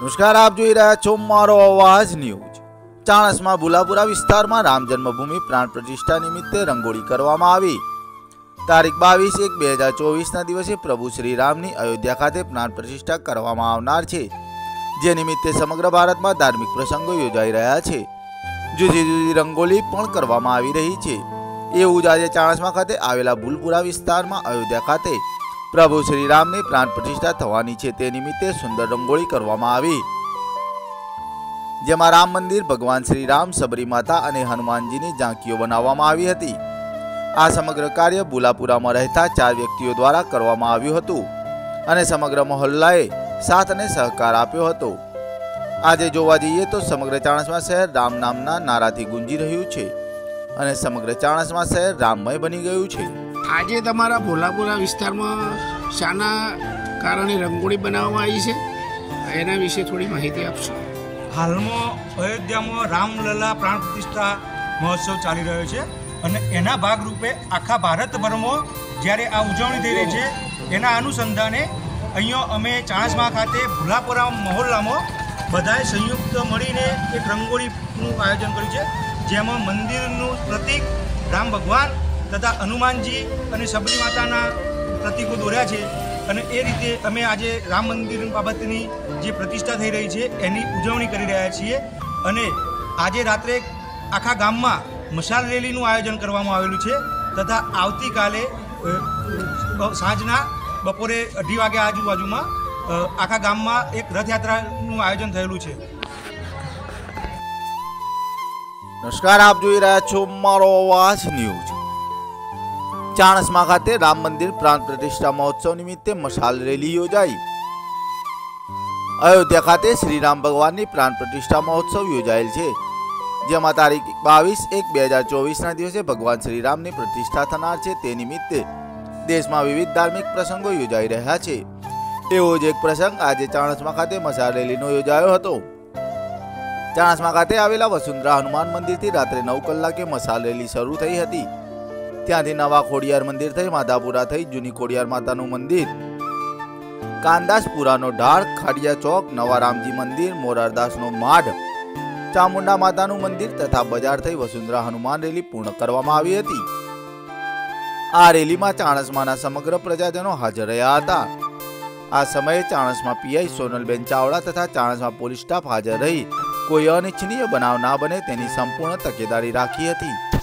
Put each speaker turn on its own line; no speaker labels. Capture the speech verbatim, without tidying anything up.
નમસ્કાર, આપ જોઈ રહ્યા છો મારો અવાજ ન્યૂઝ। ચાણસ્मा ભુલાપુરા વિસ્તારમાં રામ જન્મભૂમિ પ્રાણ પ્રતિષ્ઠા નિમિત્તે રંગોળી કરવામાં આવી। તારીખ બાવીસ એક બે હજાર ચોવીસના દિવસે પ્રભુ શ્રી રામની અયોધ્યા ખાતે પ્રાણ પ્રતિષ્ઠા કરવામાં આવનાર છે, જે નિમિત્તે સમગ્ર ભારતમાં ધાર્મિક પ્રસંગો યોજાઈ રહ્યા છે। જુદી જુદી રંગોળી પણ કરવામાં આવી રહી છે। એવું જ આજે ચાણસ્मा ખાતે આવેલા ભુલપુરા વિસ્તારમાં અયોધ્યા ખાતે प्रभु श्री राम ने प्राण प्रतिष्ठा थवानी छे, ते निमित्ते सुंदर रंगोળી કરવામાં આવી, જેમાં राम मंदिर, भगवान श्री राम, सबरी माता અને હનુમાનજીની ઝાંકીઓ બનાવવામાં આવી હતી। આ સમગ્ર કાર્ય ભુલાપુરામાં રહેતા ચાર વ્યક્તિઓ દ્વારા કરવામાં આવ્યું હતું અને સમગ્ર મહોલ્લાએ સાથ અને સહકાર આપ્યો હતો। આજે જોવા જઈએ તો સમગ્ર ચાણસ્मा શહેર રામ નામના નારાથી ગુંજી રહ્યું છે અને સમગ્ર ચાણસ્मा શહેર રામમય બની ગયું છે।
આજે તમારા ભોલાપુરા વિસ્તારમાં શાના કારણે રંગોળી બનાવવામાં આવી છે, એના વિશે થોડી માહિતી આપશો।
હાલમાં અયોધ્યામાં રામલલા પ્રાણ પ્રતિષ્ઠા મહોત્સવ ચાલી રહ્યો છે અને એના ભાગરૂપે આખા ભારતભરમાં જ્યારે આ ઉજવણી થઈ રહી છે, એના અનુસંધાને અહીંયા અમે ચાણસ્मा ખાતે ભુલાપુરા મહોલ્લામાં બધાએ સંયુક્ત મળીને એક રંગોળીનું આયોજન કર્યું છે, જેમાં મંદિરનું પ્રતીક રામ ભગવાન તથા હનુમાનજી અને સબરી માતાના પ્રતીકો દોર્યા છે અને એ રીતે અમે આજે રામ મંદિર બાબતની જે પ્રતિષ્ઠા થઈ રહી છે એની ઉજવણી કરી રહ્યા છીએ। અને આજે રાત્રે આખા ગામમાં મશાલ રેલીનું આયોજન કરવામાં આવેલું છે તથા આવતીકાલે સાંજના બપોરે અઢી વાગ્યા આજુબાજુમાં આખા ગામમાં એક રથયાત્રાનું આયોજન થયેલું છે।
નમસ્કાર, આપ જોઈ રહ્યા છો મારો અવાજ ન્યૂઝ। ચાણસ્मा ખાતે રામ મંદિર પ્રાણ પ્રતિષ્ઠા મહોત્સવ નિમિત્તે મશાલ રેલી યોજાઈ। અયોધ્યા ખાતે શ્રી રામ ભગવાનની પ્રાણ પ્રતિષ્ઠા મહોત્સવ યોજાયેલ છે, જેમાં તારીખ બાવીસ એક બે હજાર ચોવીસના દિવસે ભગવાન શ્રી રામની પ્રતિષ્ઠા થનાર છે, તે નિમિત્તે દેશમાં વિવિધ ધાર્મિક પ્રસંગો યોજાઈ રહ્યા છે। એવો જ એક પ્રસંગ આજે ચાણસ્मा ખાતે મશાલ રેલીનો યોજાયો હતો। ચાણસ્मा ખાતે આવેલા વસુંધરા હનુમાન મંદિરથી રાત્રે નવ કલાકે મશાલ રેલી શરૂ થઈ હતી। ત્યાંથી નવા ખોડિયાર મંદિર થઈ માધાપુરા થઈ જૂની ખોડિયાર માતાનું મંદિર, કાનદાસપુરાનો ઢાળ, ખાડિયા ચોક, નવા રામજી મંદિર, મોરારદાસનો માઢ, ચામુંડા માતાનું મંદિર તથા બજાર થઈ વસુંધરા હનુમાન રેલી પૂર્ણ કરવામાં આવી હતી। આ રેલીમાં ચાણસ્માના સમગ્ર પ્રજાજનો હાજર રહ્યા હતા। આ સમયે ચાણસ્मा પીઆઈ સોનલબેન ચાવડા તથા ચાણસ્मा પોલીસ સ્ટાફ હાજર રહી કોઈ અનિચ્છનીય બનાવ ના બને તેની સંપૂર્ણ તકેદારી રાખી હતી।